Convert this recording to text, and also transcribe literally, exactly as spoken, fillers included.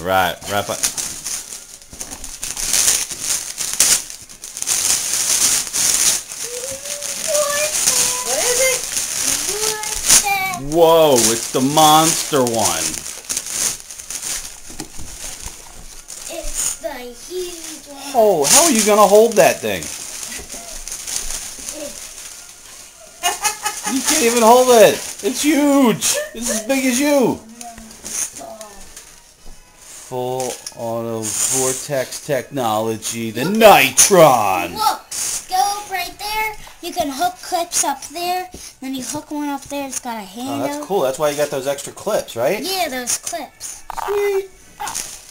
Right, wrap up. What is it? Whoa, it's the monster one. It's the huge one. Oh, how are you going to hold that thing? You can't even hold it. It's huge. It's as big as you. Full auto vortex technology, the Look, Nitron. Look, scope right there. You can hook clips up there. Then you hook one up there. It's got a handle. Oh, that's cool. That's why you got those extra clips, right? Yeah, those clips. Sweet.